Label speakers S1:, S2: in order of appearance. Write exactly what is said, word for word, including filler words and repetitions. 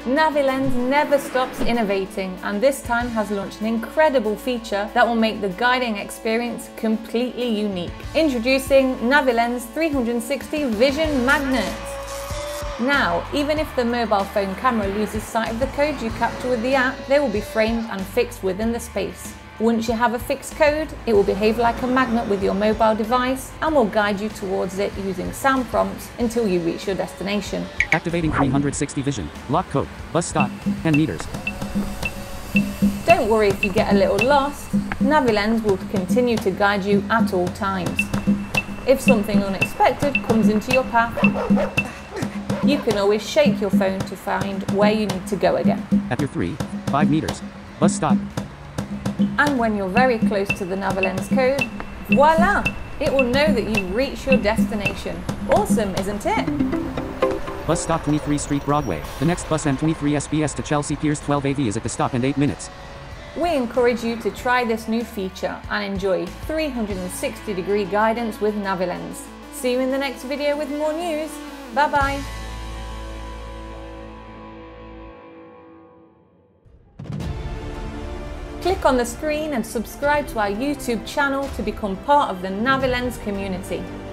S1: NaviLens never stops innovating, and this time has launched an incredible feature that will make the guiding experience completely unique. Introducing NaviLens three sixty Vision Magnet. Now, even if the mobile phone camera loses sight of the code you capture with the app, they will be framed and fixed within the space. Once you have a fixed code, it will behave like a magnet with your mobile device and will guide you towards it using sound prompts until you reach your destination.
S2: Activating three sixty vision. Lock code. Bus stop. ten meters.
S1: Don't worry if you get a little lost. NaviLens will continue to guide you at all times. If something unexpected comes into your path, you can always shake your phone to find where you need to go again.
S2: At your three, five meters. Bus stop.
S1: And when you're very close to the NaviLens code, voila! It will know that you've reached your destination. Awesome, isn't it?
S2: Bus stop twenty-three Street Broadway. The next bus M twenty-three S B S to Chelsea Piers twelve A V is at the stop in eight minutes.
S1: We encourage you to try this new feature and enjoy three sixty degree guidance with NaviLens. See you in the next video with more news. Bye bye! Click on the screen and subscribe to our YouTube channel to become part of the NaviLens community.